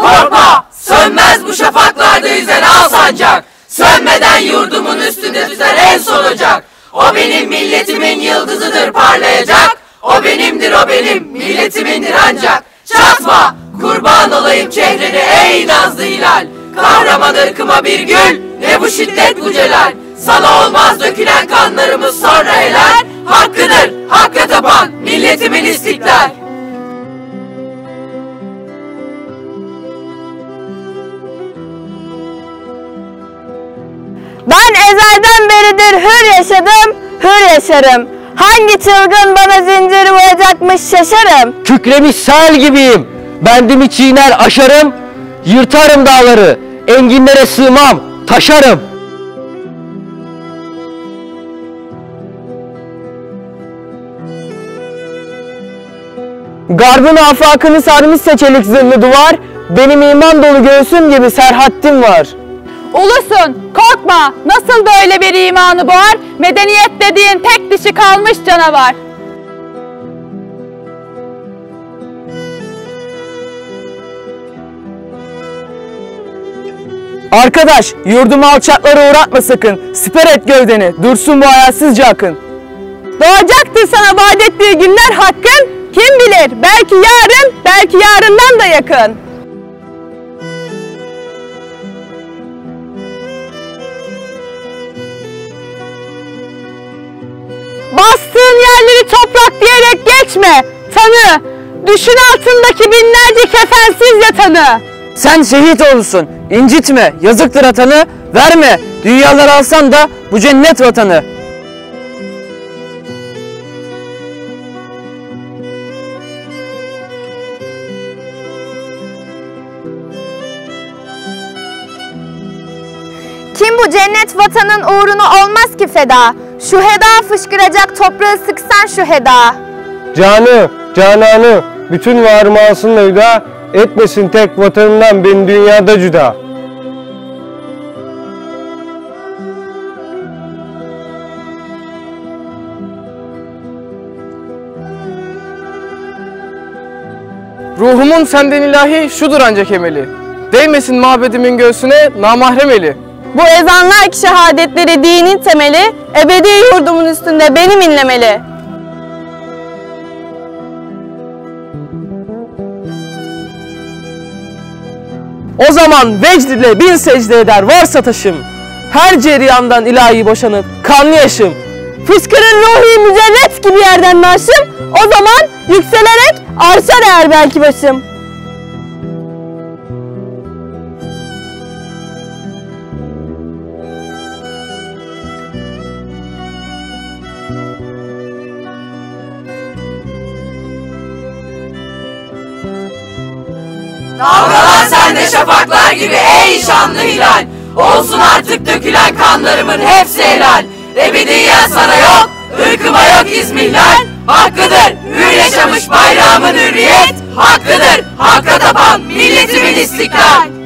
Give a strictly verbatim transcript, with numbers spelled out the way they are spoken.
Korkma, sönmez bu şafaklarda yüzen al sancak. Sönmeden yurdumun üstünde tüter en son ocak. O benim milletimin yıldızıdır parlayacak. O benimdir, o benim milletimindir ancak. Çatma, kurban olayım çehreni ey nazlı hilal. Kahraman ırkıma bir gül, ne bu şiddet bu celal. Sana olmaz dökülen kanlarımız sonra helal. Hakkıdır, hakka tapan milletimin istiklal. Ben ezelden beridir hür yaşadım, hür yaşarım. Hangi çılgın bana zinciri vuracakmış şaşarım. Kükremiş sel gibiyim, bendimi çiğner aşarım. Yırtarım dağları, enginlere sığmam, taşarım. Garbın afakını sarmışsa çelik zırhlı duvar, benim iman dolu göğsüm gibi serhattim var. Ulusun, korkma, nasıl böyle bir imanı boğar, medeniyet dediğin tek dişi kalmış canavar. Arkadaş, yurdumu alçaklara uğratma sakın, siper et gövdeni, dursun bu hayasızca akın. Doğacaktır sana vaat ettiği günler hakkın, kim bilir belki yarın, belki yarından da yakın. Bastığın yerleri toprak diyerek geçme, tanı. Düşün altındaki binlerce kefensiz yatanı. Sen şehit olursun, incitme, yazıktır atanı, verme, dünyalar alsan da bu cennet vatanı. Kim bu cennet vatanın uğruna olmaz ki feda? Şu heda fışkıracak toprağı sıksan şu heda. Canı, cananı, bütün varımı alsın hüda, etmesin tek vatanından beni dünyada cüda. Ruhumun senden ilahi şudur ancak emeli. Değmesin mabedimin göğsüne namahrem eli. Bu ezanlar ki şehadetleri dinin temeli, ebedi yurdumun üstünde benim inlemeli. O zaman vecd ile bin secde eder varsa taşım, her ceryandan ilahi boşanıp kanlı yaşım. Fışkırır ruhi mücerret gibi yerden marşım, o zaman yükselerek arşar eğer belki başım. Dalgalan sen de şafaklar gibi ey şanlı hilal. Olsun artık dökülen kanlarımın hepsi helal. Ebediyen sana yok, ırkıma yok izmihlal. Hakkıdır hür yaşamış bayrağımın hürriyet. Hakkıdır hakka tapan milletimin istiklal.